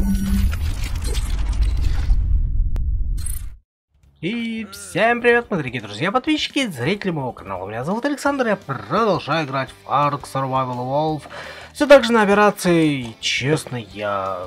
И всем привет, мои дорогие друзья, подписчики и зрители моего канала. Меня зовут Александр, я продолжаю играть в Ark Survival Evolved. Все так же на операции, честно, я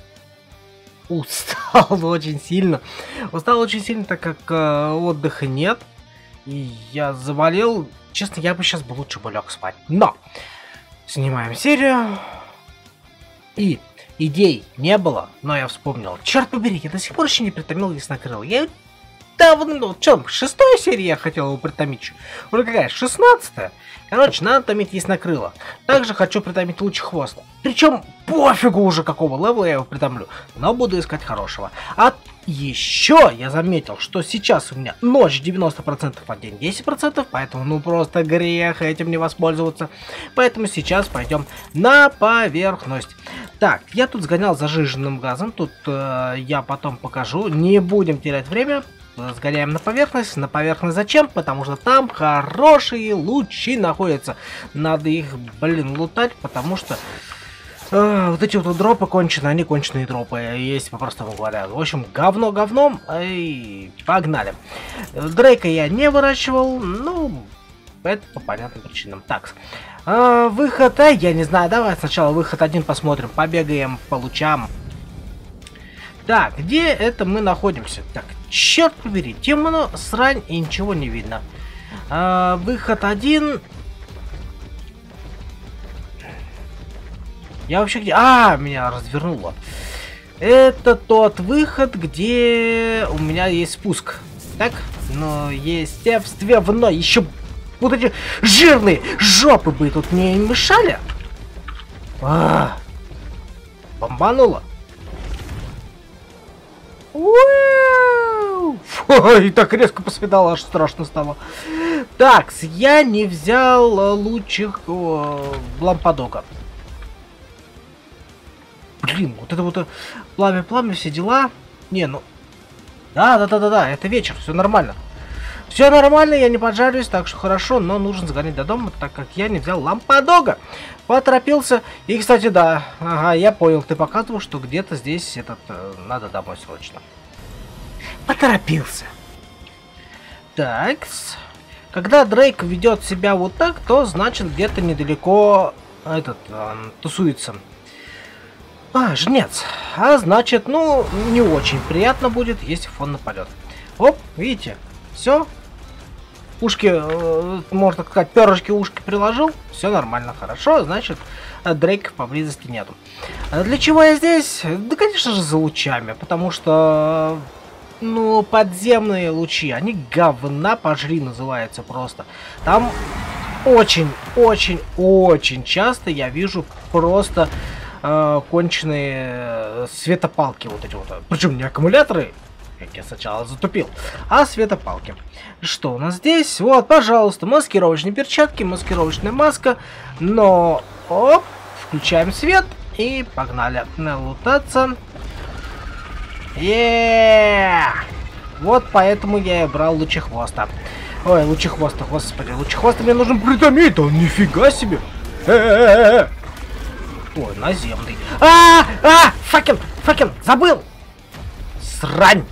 устал очень сильно. Устал очень сильно, так как отдыха нет. И я заболел. Честно, я бы сейчас бы лучше бы лег спать. Но! Снимаем серию. И идей не было, но я вспомнил. Черт побери, я до сих пор еще не притомил яснокрыл. Я давно, чем, 6-я серия я хотел его притомить. Уже какая, 16-я? Короче, надо томить яснокрыло. Также хочу притомить лучехвоста. Причем пофигу уже какого левела я его притомлю. Но буду искать хорошего. А еще я заметил, что сейчас у меня ночь 90%, а день 10%. Поэтому ну просто грех этим не воспользоваться. Поэтому сейчас пойдем на поверхность. Так, я тут сгонял за жиженным газом. Тут я потом покажу. Не будем терять время. Сгоняем на поверхность. На поверхность зачем? Потому что там хорошие лучи находятся. Надо их, блин, лутать, потому что вот эти вот дропы конченые, они конченые дропы, есть по-простому говоря. В общем, говно говном, и погнали. Дрейка я не выращивал, ну, это по понятным причинам. Так, выход, я не знаю, давай сначала выход один посмотрим, побегаем по лучам. Так, где это мы находимся? Так, черт побери, темно, срань и ничего не видно. Выход один. Я вообще где? Меня развернуло. Это тот выход, где у меня есть спуск. Так, но естественно, еще вот эти жирные жопы бы тут не мешали. Бомбануло. И так резко посветало, аж страшно стало. Так, я не взял лучих лампадога. Блин, вот это вот пламя, все дела. Не, ну... Да, это вечер, все нормально. Все нормально, я не поджарюсь, так что хорошо, но нужно сгонять до дома, так как я не взял лампадога. Поторопился. И, кстати, да, ага, я понял, ты показывал, что где-то здесь надо домой срочно. Поторопился. Так, когда Дрейк ведет себя вот так, то значит где-то недалеко тусуется. Жнец. А значит, ну, не очень приятно будет, если фон нападет. Оп, видите? Все. Ушки, можно так сказать, перышки ушки приложил. Все нормально, хорошо. Значит, Дрейка поблизости нету. Для чего я здесь? Да, конечно же, за лучами. Потому что, ну, подземные лучи, они говна пожри называются просто. Там очень часто я вижу просто... конченые светопалки вот эти вот. Причем не аккумуляторы, как я сначала затупил, а светопалки. Что у нас здесь? Вот, пожалуйста, маскировочные перчатки, маскировочная маска. Но, оп, включаем свет и погнали лутаться. Вот поэтому я и брал лучехвоста. Ой, лучехвоста, господи, лучехвоста мне нужно притомить, он нифига себе. Ой, наземный. Факен, забыл! Срань!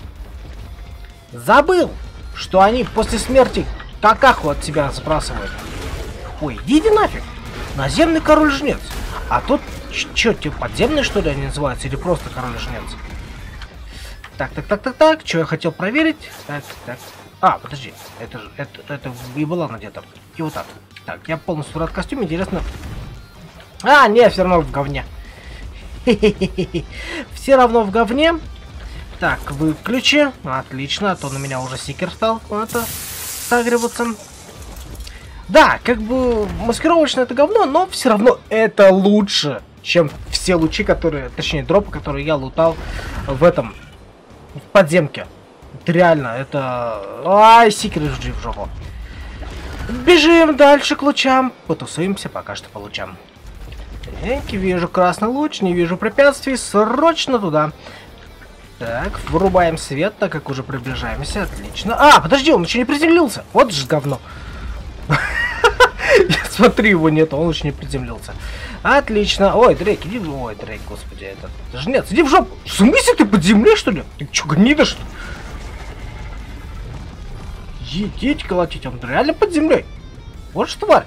Забыл, что они после смерти какаху от себя сбрасывают. Ой, иди нафиг! Наземный король-жнец. А тут, чё, типа подземный, что ли, они называются? Или просто король-жнец? Так, что я хотел проверить? Так. Подожди, это и была где-то. И вот так. Так, я полностью в рад-костюме, интересно... нет, все равно в говне. Все равно в говне. Так, выключи. Отлично, а то на меня уже сикер стал сагриваться. Да, как бы маскировочное это говно, но все равно это лучше, чем все лучи, которые, точнее, дропы, которые я лутал в подземке. Это реально, это... сикер жди в жопу. Бежим дальше к лучам. Потусуемся пока что по лучам. Вижу красный луч, не вижу препятствий, срочно туда. Так, вырубаем свет, так как уже приближаемся, отлично. Подожди, он еще не приземлился, вот же говно. Я Смотри, его нет, он еще не приземлился. Отлично. Ой, Дрейк, иди. Ой, Дрейк, господи, это. Даже нет, иди в жопу. В смысле, ты под землей, что ли? Ты че, гнида, что ли? Идите колотить, он реально под землей. Вот что тварь.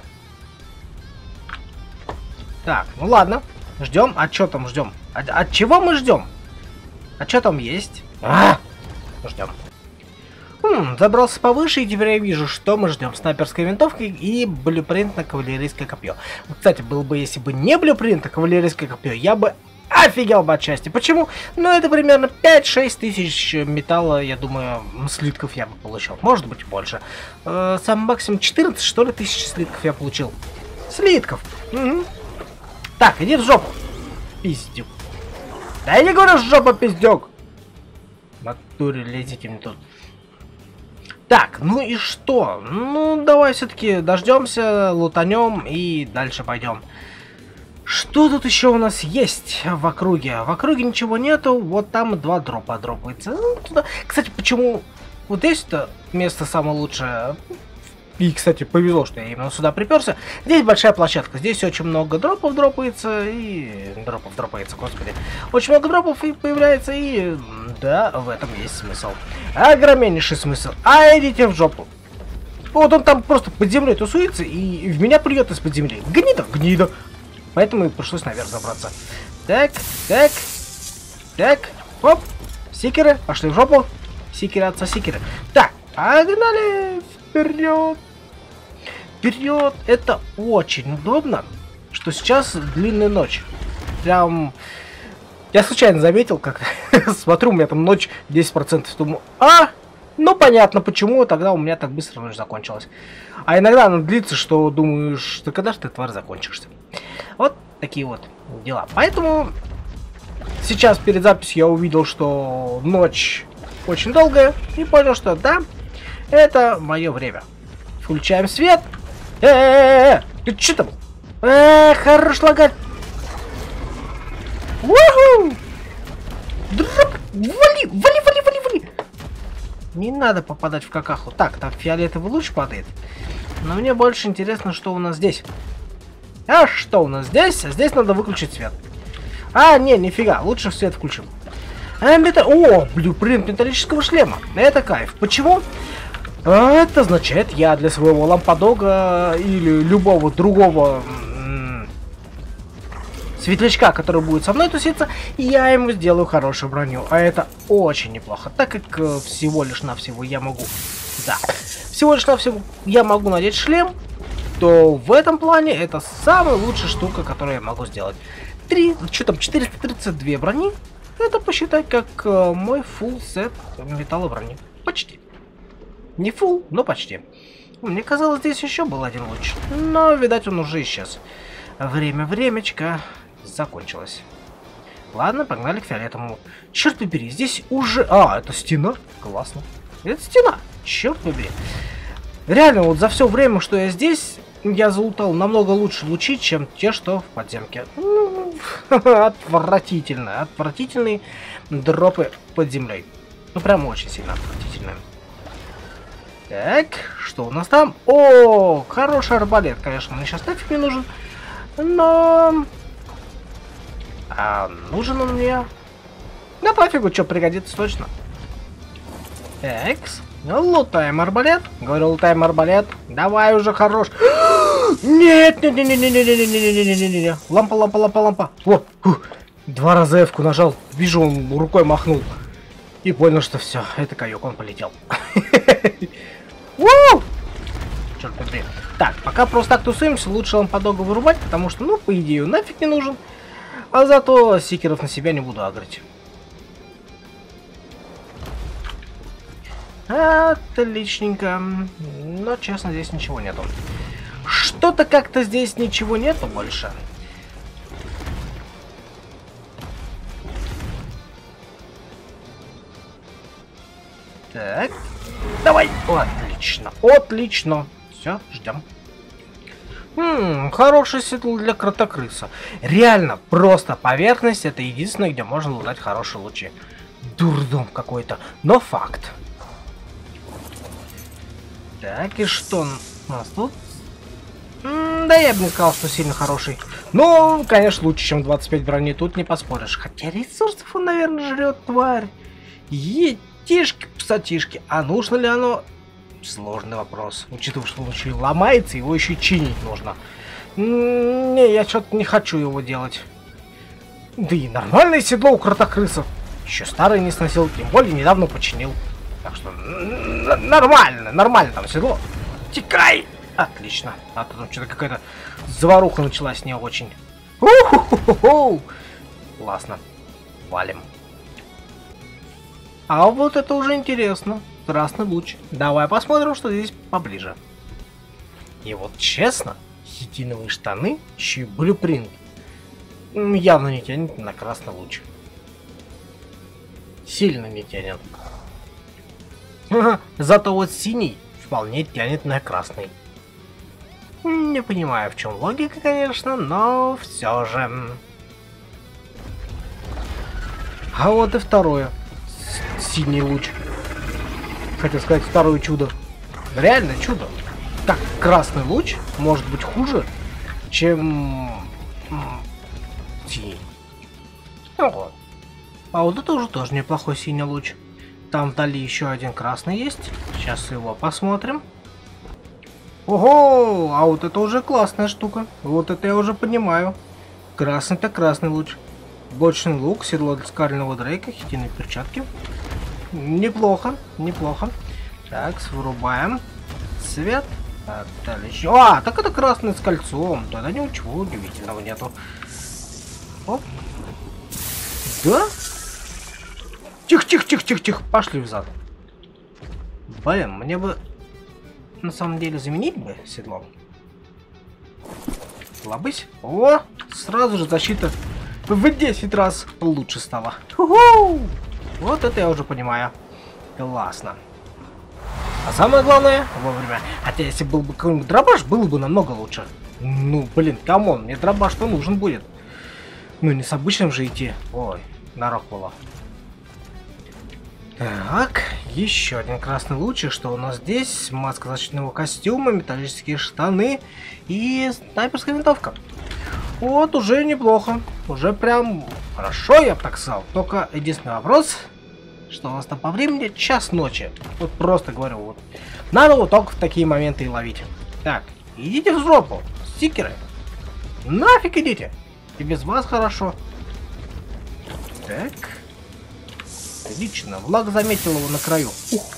Так, ну ладно. Ждем. А что там ждем? От чего мы ждем? А что там есть? Ждем. Забрался повыше, и теперь я вижу, что мы ждем. Снайперской винтовки и блюпринт на кавалерийское копье. Кстати, было бы, если бы не блюпринт на кавалерийское копье, я бы офигел бы от счастья. Почему? Ну, это примерно 5-6 тысяч металла, я думаю, слитков я бы получил. Может быть, больше. Сам максимум 14, что ли, тысяч слитков я получил. Слитков. Угу. Так, иди в жопу. Пиздюк. Да я не говорю, жопа, пиздюк. В натуре лезете мне тут. Так, ну и что? Ну, давай все-таки дождемся, лутанем и дальше пойдем. Что тут еще у нас есть в округе? В округе ничего нету, вот там 2 дропа дропается. Ну, туда. Кстати, почему вот здесь-то место самое лучшее? И, кстати, повезло, что я именно сюда приперся. Здесь большая площадка, здесь очень много дропов дропается и... Дропов дропается, господи. Очень много дропов и появляется, и... Да, в этом есть смысл. Огромнейший смысл. А идите в жопу. Вот он там просто под землей тусуется и в меня плюет из-под земли. Гнида, гнида. Поэтому и пришлось наверх забраться. Так, так, так, оп. Сикеры, пошли в жопу. Сикеры, отца сикеры. Так, погнали вперед. Вперед. Это очень удобно, что сейчас длинная ночь. Прям... Я случайно заметил, как смотрю, у меня там ночь 10%. Думаю, ну понятно, почему тогда у меня так быстро ночь закончилась. А иногда она длится, что думаешь, ты когда же ты, тварь, закончишься. Вот такие вот дела. Поэтому сейчас перед записью я увидел, что ночь очень долгая. И понял, что да, это мое время. Включаем свет. Ты че там? Хорош лагать. Уху! Дроп! Вали! Не надо попадать в какаху. Так, там фиолетовый луч падает. Но мне больше интересно, что у нас здесь. А что у нас здесь? Здесь надо выключить свет. Не, нифига. Лучше свет включим. О, блюпринт металлического шлема. Это кайф. Почему? Это означает, я для своего лампадога или любого другого светлячка, который будет со мной туситься, я ему сделаю хорошую броню. А это очень неплохо, так как всего лишь навсего я могу... Да, всего лишь навсего я могу надеть шлем, то в этом плане это самая лучшая штука, которую я могу сделать. 432 брони, это посчитать как мой full сет металлоброни. Почти. Не full, но почти. Мне казалось, здесь еще был один луч, но, видать, он уже исчез. Времечко закончилось. Ладно, погнали к фиолетовому. Черт побери, здесь уже... это стена? Классно. Это стена. Черт побери. Реально, вот за все время, что я здесь, я залутал намного лучше лучи, чем те, что в подземке. Отвратительно. Отвратительные дропы под землей. Ну, прям очень сильно отвратительные. Так, что у нас там? О, хороший арбалет, конечно, мне сейчас нафиг не нужен. Но... нужен он мне? Да пофигу, что пригодится точно. Экс. Лутаем арбалет. Говорю, лутаем арбалет. Давай уже, хорош. Нет. Лампа. О, 2 раза F-ку нажал. Вижу, он рукой махнул. И понял, что все, это каюк, он полетел. Черт побери. Так, пока просто так тусуемся, лучше лампадога вырубать, потому что, ну, по идее, он нафиг не нужен. А зато сикеров на себя не буду агрить. Отличненько. Но, честно, здесь ничего нету. Что-то как-то здесь ничего нету больше. Так. Давай. Отлично. Отлично. Все, ждем. Хороший седл для кротокрыса. Реально, просто поверхность — это единственное, где можно лутать хорошие лучи. Дурдом какой-то, но факт. Так, и что у нас тут? Да, я бы не сказал, что сильно хороший. Но, конечно, лучше, чем 25 брони, тут не поспоришь. Хотя ресурсов он, наверное, жрет, тварь. Етишки, псатишки. А нужно ли оно? Сложный вопрос. Учитывая, что он еще и ломается, его еще и чинить нужно. Не, я что-то не хочу его делать. Да и нормальное седло у кротокрысов. Еще старое не сносил, тем более недавно починил. Так что нормально там седло. Текай! Отлично. А то там что-то какая-то заваруха началась не очень. Классно. Валим. А вот это уже интересно. Красный луч. Давай посмотрим, что здесь поближе. И вот честно, хитиновые штаны, еще и блюпринт. Явно не тянет на красный луч. Сильно не тянет. Зато вот синий вполне тянет на красный. Не понимаю, в чем логика, конечно, но все же. А вот и второе. Синий луч. Хотел сказать, второе чудо. Реально чудо. Как красный луч может быть хуже, чем синий. Ну вот. А вот это уже тоже неплохой синий луч. Там вдали еще один красный есть. Сейчас его посмотрим. Ого! А вот это уже классная штука. Вот это я уже понимаю. Красный-то красный луч. Бочный лук, седло для скального дрейка, хитиновые перчатки. Неплохо, неплохо. Так, вырубаем. Свет. Отлично. А, так это красный с кольцом. Тогда ничего удивительного нету. Оп. Да? Тихо. Пошли взад. Блин, мне бы на самом деле заменить бы седло. Лобысь. О, сразу же защита в 10 раз лучше стала. Вот это я уже понимаю. Классно. А самое главное, вовремя. Хотя если был бы какой-нибудь дробаш, было бы намного лучше. Ну, блин, камон, мне дробаш-то нужен будет. Ну, не с обычным же идти. Ой, нарок было. Так, еще один красный луч. И что у нас здесь? Маска защитного костюма, металлические штаны и снайперская винтовка. Вот, уже неплохо. Уже прям хорошо, я бы так сказал. Только единственный вопрос, что у нас там по времени час ночи. Вот просто говорю, вот. Надо вот только в такие моменты и ловить. Так, идите в жопу, стикеры. Нафиг идите. И без вас хорошо. Так. Отлично. Влаг заметил его на краю.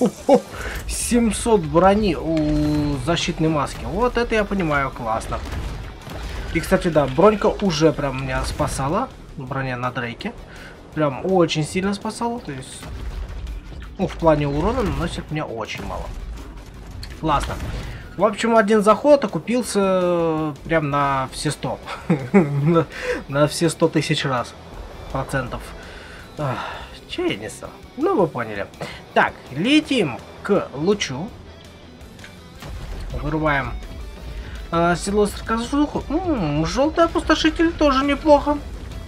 700 брони у защитной маски. Вот это я понимаю, классно. И, кстати, да, бронька уже прям меня спасала. Броня на Дрейке. Прям очень сильно спасала. То есть, ну, в плане урона наносит мне очень мало. Классно. В общем, один заход окупился прям на все 100. На все 100 тысяч раз. Процентов. Че я несу? Ну, вы поняли. Так, летим к лучу. Вырубаем седло с воздуху. Желтый опустошитель тоже неплохо.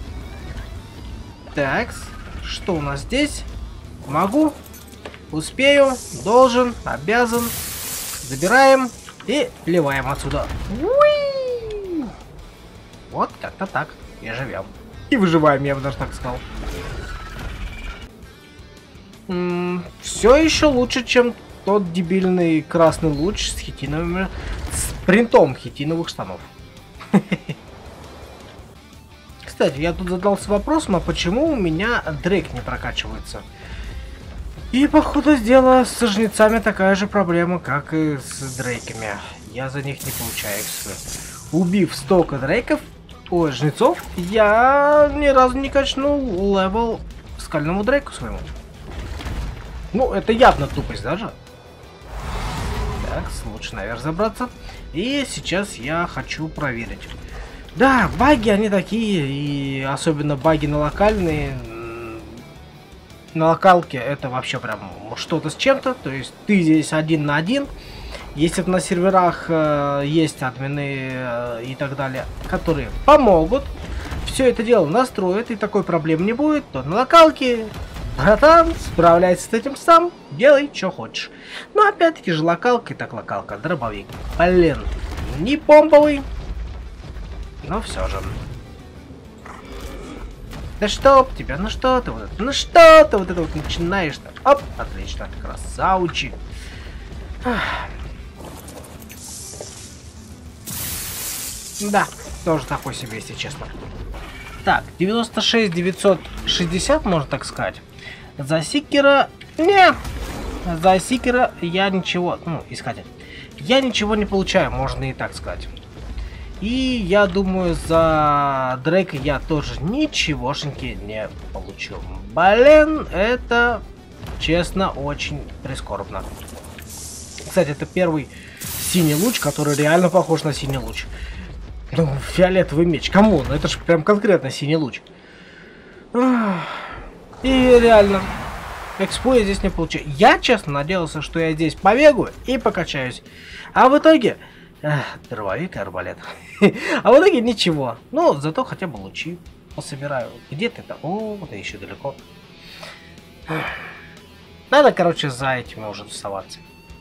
Так, что у нас здесь? Могу, успею, должен, обязан. Забираем и плеваем отсюда. Уи! Вот как-то так и живем. И выживаем, я бы даже так сказал. Все еще лучше, чем тот дебильный красный луч с хитиновыми, с принтом хитиновых штанов. Кстати, я тут задался вопросом, а почему у меня Дрейк не прокачивается? И походу дела с жнецами такая же проблема, как и с Дрейками. Я за них не получаю экспы. Убив столько Дрейков, ой, жнецов, я ни разу не качнул левел скальному Дрейку своему. Ну, это явно тупость даже. Так, лучше наверх забраться. И сейчас я хочу проверить. Да, баги они такие, и особенно баги на локальные. На локалке это вообще прям что-то с чем-то. То есть ты здесь один на один. Если на серверах есть админы и так далее, которые помогут все это дело настроят, и такой проблем не будет, то на локалке... Братан, справляйся с этим сам, делай, что хочешь. Но опять-таки же локалка, и так локалка, дробовик. Блин, не помповый, Но все же. Да что тебя, ну что ты вот это, ну что ты вот это вот начинаешь-то? Оп, отлично, красавчик. Да, тоже такой себе, если честно. Так, 96 960, можно так сказать. За Сикера... Не! За Сикера я ничего... Ну, искатель. Я ничего не получаю, можно и так сказать. И я думаю, за Дрейка я тоже ничегошеньки не получу. Блин, это, честно, очень прискорбно. Кстати, это первый синий луч, который реально похож на синий луч. Ну, фиолетовый меч. Кому? Ну, это же прям конкретно синий луч. И реально, экспо я здесь не получаю. Я, честно, надеялся, что я здесь побегаю и покачаюсь. А в итоге... дробовик и арбалет. А в итоге ничего. Ну, зато хотя бы лучи пособираю. Где ты там? О, да еще далеко. Надо, короче, за этими уже тусоваться.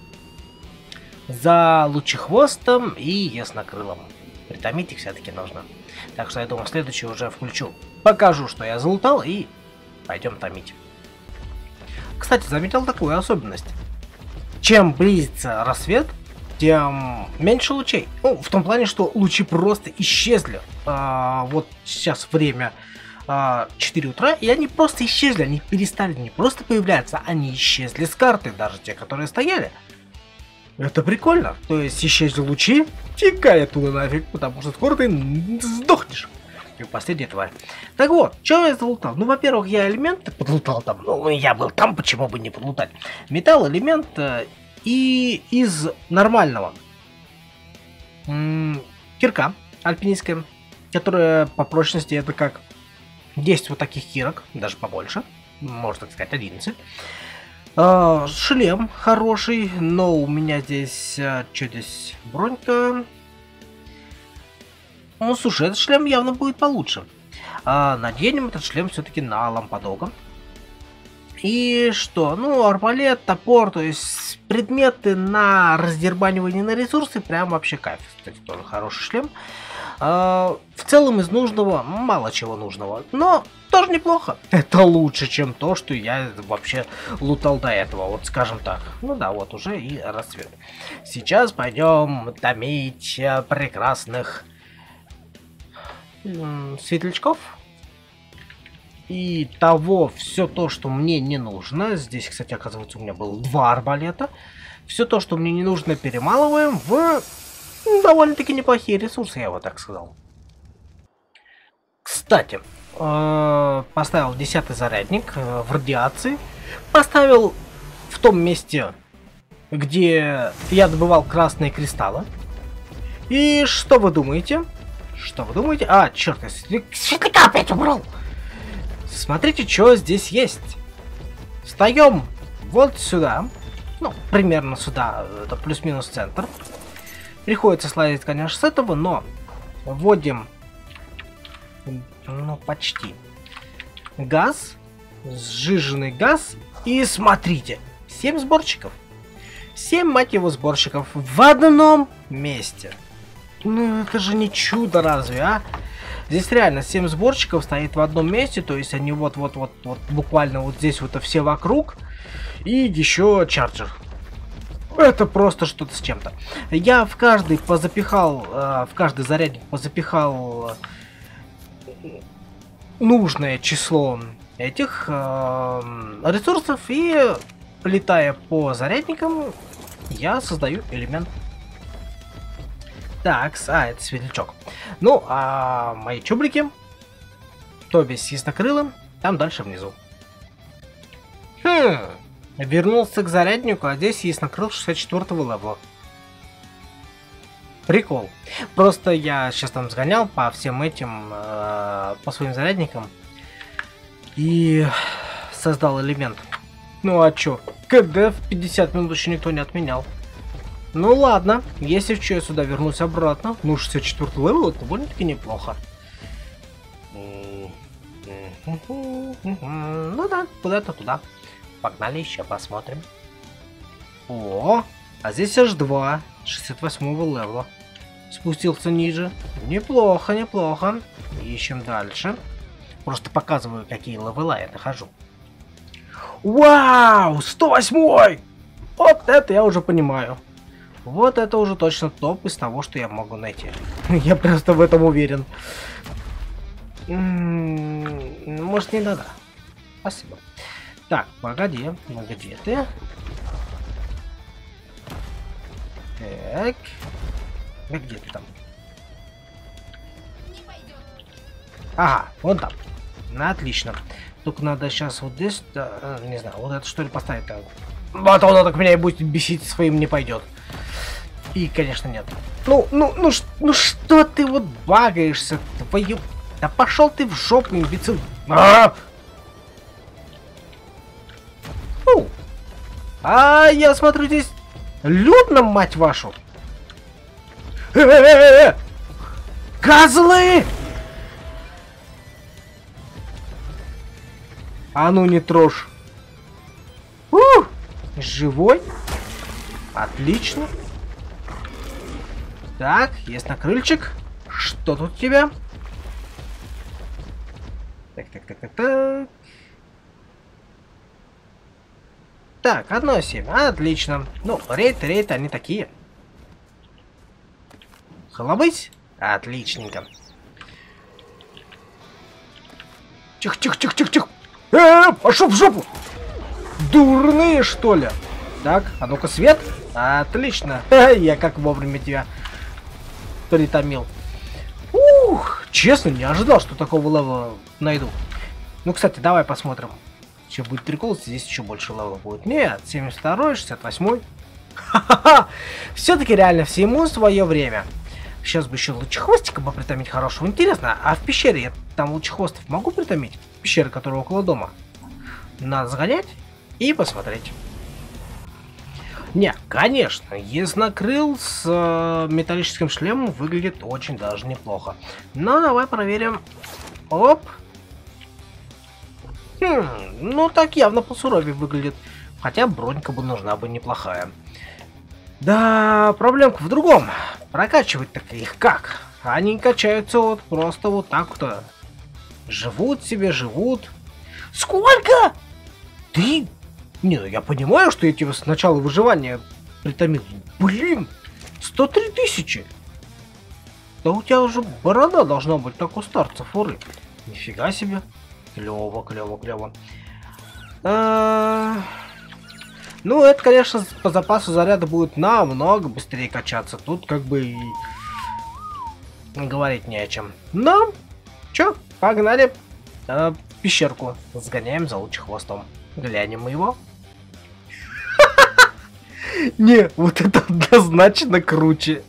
За лучехвостом и яснокрылом. Притомить их все-таки нужно. Так что я думаю, следующий уже включу. Покажу, что я залутал, и пойдем томить. Кстати, заметил такую особенность. Чем близится рассвет, тем меньше лучей. Ну, в том плане, что лучи просто исчезли. Вот сейчас время 4 утра, и они просто исчезли. Они перестали не просто появляться, они исчезли с карты, даже те, которые стояли. Это прикольно. То есть исчезли лучи, тикай оттуда нафиг, потому что скоро ты сдохнешь. И последняя тварь. Так вот, что я залутал? Ну, во-первых, я элементы подлутал там. Ну, я был там, почему бы не подлутать? Металл, элемент и из нормального кирка альпинистская, которая по прочности это как 10 вот таких кирок, даже побольше, можно так сказать 11. Шлем хороший, но у меня здесь, что здесь, бронька. Ну, слушай, этот шлем явно будет получше. Наденем этот шлем все-таки на лампадога. И что? Ну, арбалет, топор, то есть предметы на раздербанивание на ресурсы, прям вообще кайф. Кстати, тоже хороший шлем. В целом из нужного мало чего нужного, но тоже неплохо. Это лучше, чем то, что я вообще лутал до этого, вот скажем так. Ну да, вот уже и рассвет. Сейчас пойдем томить прекрасных светлячков. И того, все то, что мне не нужно. Здесь, кстати, оказывается, у меня было 2 арбалета. Все то, что мне не нужно, перемалываем в довольно-таки неплохие ресурсы, я вот так сказал. Кстати, поставил 10-й зарядник в радиации. Поставил в том месте, где я добывал красные кристаллы. И что вы думаете? Что вы думаете? А, черт, я светляка опять убрал! Смотрите, что здесь есть. Встаем вот сюда. Ну, примерно сюда. Это плюс-минус центр. Приходится слазить, конечно, с этого, но вводим, ну, почти газ, сжиженный газ. И смотрите, 7 сборщиков. 7, мать его, сборщиков в одном месте. Ну, это же не чудо разве, а? Здесь реально 7 сборщиков стоит в одном месте, то есть они вот буквально вот здесь вот все вокруг. И еще чарджер. Это просто что-то с чем-то. Я в каждый позапихал, в каждый зарядник позапихал нужное число этих ресурсов, и летая по зарядникам, я создаю элемент. Так, это светлячок. Ну, а мои чубрики, то есть яснокрылым, там дальше внизу. Вернулся к заряднику, а здесь яснокрыл 64-го левела. Прикол. Просто я сейчас там сгонял по всем этим, по своим зарядникам. И создал элемент. Ну а чё? КД в 50 минут еще никто не отменял. Ну ладно, если в чё я сюда вернусь обратно, ну 64 левел, это довольно-таки неплохо. Ну да, куда-то туда. Погнали еще посмотрим. О, а здесь аж 2 68-го левела. спустился ниже. Неплохо, неплохо. Ищем дальше. Просто показываю, какие левела я нахожу. Вау! 108-й! Вот это я уже понимаю. Вот это уже точно топ из того, что я могу найти. Я просто в этом уверен. Может, не надо. Спасибо. Так, погоди. Где ты? Так. Где ты там? Ага, вон там. Отлично. Только надо сейчас вот здесь, не знаю, вот это что ли поставить. Вот он так меня и будет бесить, своим не пойдет. И, конечно, нет. Ну что ты вот багаешься, твою... Да пошел ты в жопу, имбецил. Я смотрю, здесь людно, мать вашу. Козлы! А ну не трожь. Живой? Отлично. Так, есть накрыльчик. Что тут у тебя? Так. Так, 1.7. Отлично. Ну, рейд, они такие. Холобысь? Отличненько. Тихо. Пошел в жопу! Дурные, что ли? Так, а ну-ка, свет. Отлично. Я как вовремя тебя притомил. Честно, не ожидал, что такого левела найду. Ну, кстати, давай посмотрим. Еще будет прикол, здесь еще больше левела будет. Нет, 72-й, 68-й. Ха-ха-ха! Все-таки реально всему свое время. Сейчас бы еще лучехвостика бы притомить хорошего. Интересно, а в пещере я там лучехвостов могу притомить? Пещера, которая около дома. Надо сгонять и посмотреть. Не, конечно, яснокрыл с металлическим шлемом выглядит очень даже неплохо. Но давай проверим. Оп. Ну так явно посуровее выглядит. Хотя бронька бы нужна бы неплохая. Да, проблемка в другом. Прокачивать-то их как? Они качаются вот просто вот так-то. Живут себе, живут. Сколько? Ты... Не, ну я понимаю, что я тебя с начала выживания притомил. Блин, 103 тысячи. Да у тебя уже борода должна быть, как у старца фуры. Нифига себе. Клево. Ну, это, конечно, по запасу заряда будет намного быстрее качаться. Тут как бы и говорить не о чем. Но, чё, погнали. Пещерку сгоняем за лучехвостом. Глянем его. Не, вот это однозначно круче.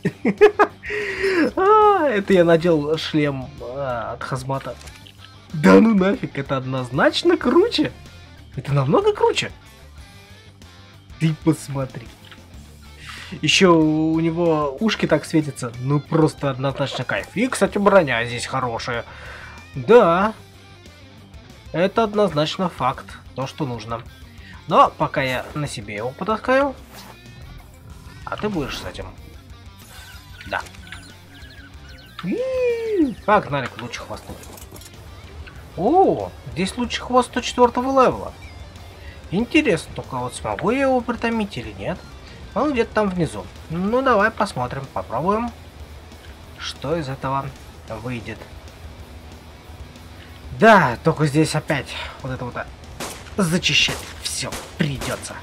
Это я надел шлем от хазмата. Да ну нафиг, это однозначно круче. Это намного круче. Ты посмотри. Еще у него ушки так светятся. Ну просто однозначно кайф. И, кстати, броня здесь хорошая. Да. Это однозначно факт. То, что нужно. Но пока я на себе его потаскаю. А ты будешь с этим. Да. Погнали к лучехвосту. О, здесь лучехвост 104 левела. Интересно, только вот смогу я его притомить или нет. Он где-то там внизу. Ну давай посмотрим, попробуем, что из этого выйдет. Да, только здесь опять вот это вот зачищать все придется.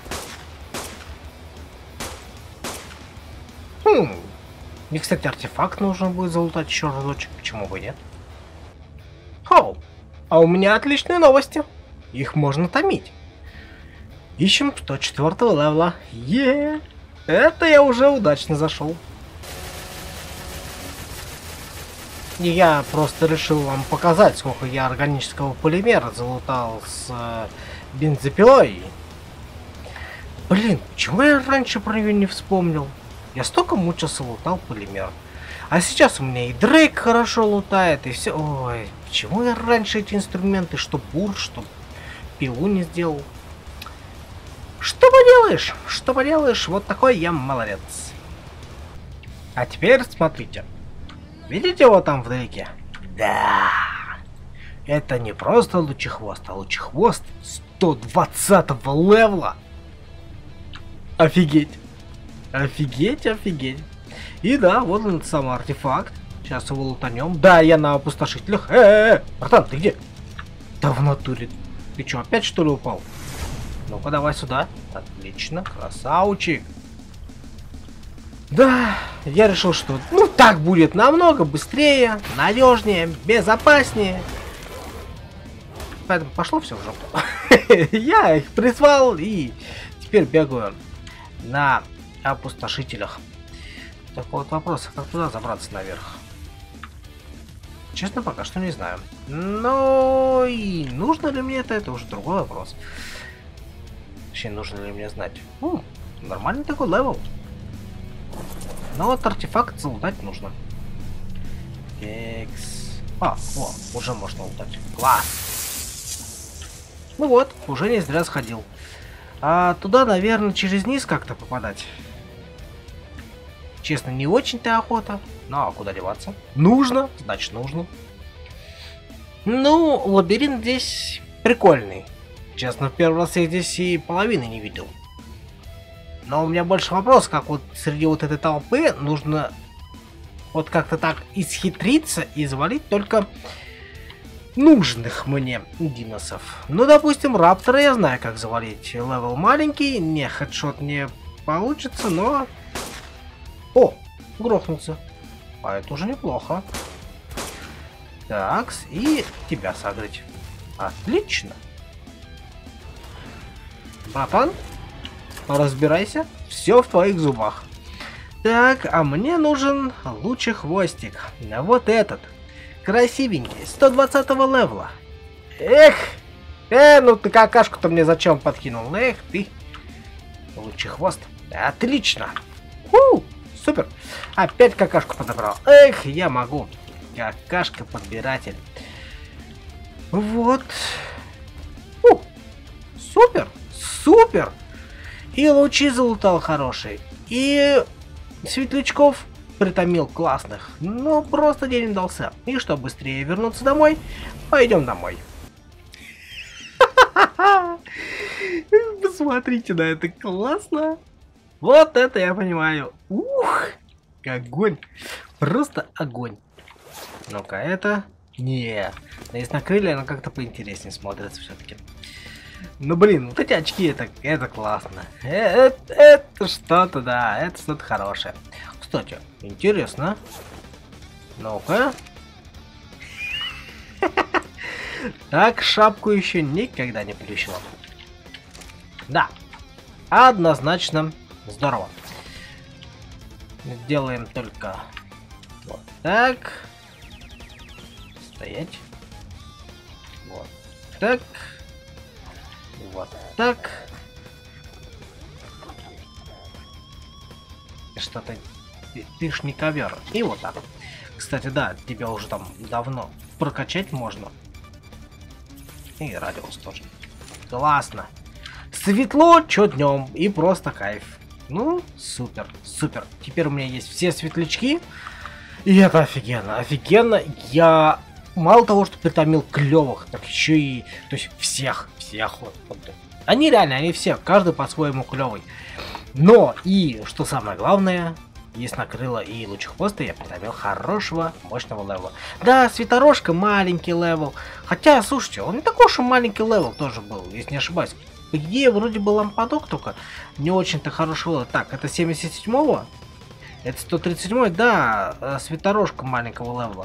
Мне, кстати, артефакт нужно будет залутать еще разочек. Почему бы нет? Хоу! А у меня отличные новости. Их можно томить. Ищем 104 левела. Это я уже удачно зашел. И я просто решил вам показать, сколько я органического полимера залутал с бензопилой. Блин, почему я раньше про нее не вспомнил? Я столько мучился, лутал полимер. А сейчас у меня и Дрейк хорошо лутает, и все. Ой, почему я раньше эти инструменты, что бур, что пилу не сделал? Что поделаешь? Что поделаешь? Вот такой я молодец. А теперь смотрите. Видите его там вдалеке? Да. Это не просто лучехвост, а лучехвост 120-го левела. Офигеть. Офигеть, офигеть. И да, вот он, самый артефакт. Сейчас его лутанем. Да, я на опустошителях. Братан, ты где? Да в натуре. Ты что, опять что ли упал? Ну-ка, давай сюда. Отлично, красавчик. Да, я решил, что ну так будет намного быстрее, надежнее, безопаснее. Поэтому пошло все в жопу. Я их призвал и теперь бегаю на опустошителях. Так вот вопрос, как туда забраться наверх? Честно, пока что не знаю. Но и нужно ли мне это уже другой вопрос. Вообще, нужно ли мне знать? Нормальный такой левел. Но вот артефакт залутать нужно. О, уже можно лутать. Класс! Ну вот, уже не зря сходил. А туда, наверное, через низ как-то попадать. Честно, не очень-то охота. Ну, а куда деваться? Нужно, значит нужно. Ну, лабиринт здесь прикольный. Честно, в первый раз я здесь и половины не видел. Но у меня больше вопрос, как вот среди вот этой толпы нужно вот как-то так исхитриться и завалить только нужных мне диносов. Ну, допустим, раптора я знаю, как завалить. Левел маленький, не хедшот не получится, но... О, грохнулся. А это уже неплохо. Так, и тебя согреть. Отлично. Братан, разбирайся, все в твоих зубах. Так, а мне нужен лучехвостик. Вот этот. Красивенький, 120-го левела. Эх! Ну ты какашку-то мне зачем подкинул? Эх ты. Лучехвост. Отлично. Супер. Опять какашку подобрал. Эх, я могу. Какашка-подбиратель. Вот. Супер. Супер. И лучи залутал хорошие. И светлячков притомил классных. Ну, просто день удался. И что, быстрее вернуться домой? Пойдем домой. Посмотрите на это, классно. Вот это я понимаю. Ух, огонь. Просто огонь. Ну-ка, это... Не, на крылья оно как-то поинтереснее смотрится все-таки. Ну блин, вот эти очки, это классно. Это что-то, да, это что-то хорошее. Кстати, интересно. Ну-ка. Так, шапку еще никогда не плющила. Да, однозначно здорово. Сделаем только вот так. Стоять. Вот так. Вот так. Что-то... Ты ж не ковер. И вот так. Кстати, да, тебя уже там давно прокачать можно. И радиус тоже. Классно. Светло, чё днем. И просто кайф. Ну, супер, супер. Теперь у меня есть все светлячки. И это офигенно. Офигенно. Я мало того, что притомил клевых, так еще и... То есть всех вот. Они реально, они все, каждый по-своему клевый. Но и, что самое главное, есть накрыло и лучехвоста, я притомил хорошего, мощного левела. Да, Светорожка маленький левел. Хотя, слушайте, он не такой уж и маленький левел тоже был, если не ошибаюсь. По идее, вроде бы лампадок, только не очень-то хороший левел. Так, это 77-го? Это 137-й, да, Светорожка маленького левела.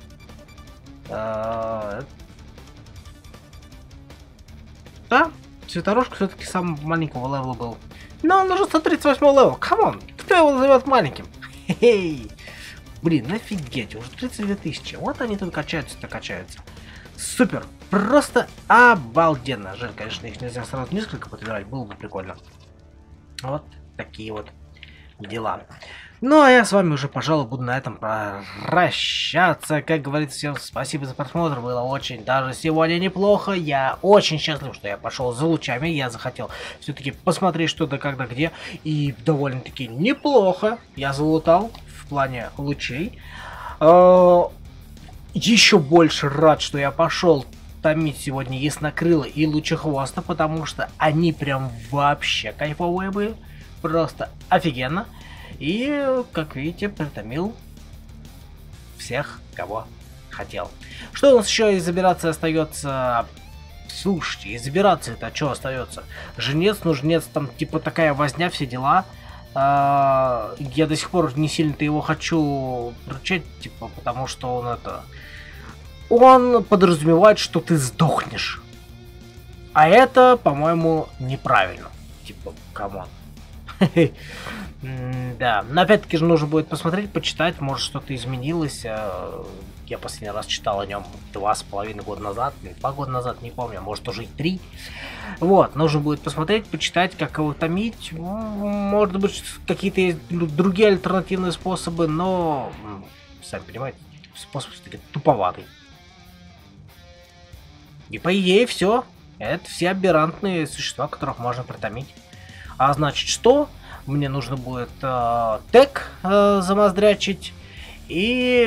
Да, Светорожка все-таки самого маленького левела был. Но он уже 138 левел, камон, кто его назовет маленьким? Хе-хей. Блин, офигеть, уже 32 тысячи, вот они тут качаются-то качаются. Супер, просто обалденно. Жаль, конечно, их нельзя сразу несколько подбирать, было бы прикольно. Вот такие вот дела. Ну, а я с вами уже, пожалуй, буду на этом прощаться. Как говорится, всем спасибо за просмотр. Было очень даже сегодня неплохо. Я очень счастлив, что я пошел за лучами. Я захотел все-таки посмотреть, что да когда где. И довольно-таки неплохо я залутал в плане лучей. Еще больше рад, что я пошел томить сегодня яснокрыла и лучехвоста, потому что они прям вообще кайфовые были. Просто офигенно. И, как видите, притомил всех, кого хотел. Что у нас еще из операции остается? Слушайте, из операции это что остается? Женец, ну женец, там типа такая возня, все дела. Я до сих пор не сильно-то его хочу вручать, типа, потому что он это... Он подразумевает, что ты сдохнешь. А это, по-моему, неправильно. Типа, камон. Да, но опять-таки же нужно будет посмотреть, почитать, может что-то изменилось. Я последний раз читал о нем 2,5 года назад, 2 года назад, не помню, может уже и 3. Вот, нужно будет посмотреть, почитать, как его томить. Может быть, какие-то есть другие альтернативные способы, но, сами понимаете, способ все-таки туповатый. И по идее все. Это все аберрантные существа, которых можно притомить. А значит что? Мне нужно будет тег замоздрячить. И...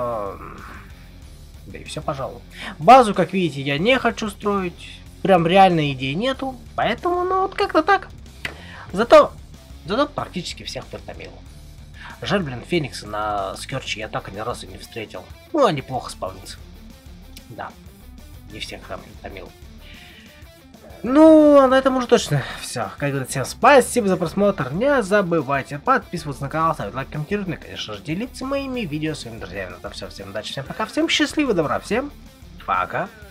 да и все, пожалуй. Базу, как видите, я не хочу строить. Прям реальной идеи нету. Поэтому, ну, вот как-то так. Зато практически всех притомил. Жаль, блин, фениксы на скерче я так и ни разу не встретил. Ну, они плохо спавнятся. Да. Не всех там притомил. Ну, а на этом уже точно все. Как говорится, всем спасибо за просмотр. Не забывайте подписываться на канал, ставить лайк, комментировать, и, конечно же, делиться моими видео с своими друзьями. На этом все. Всем удачи, всем пока, всем счастливого, добра, всем пока.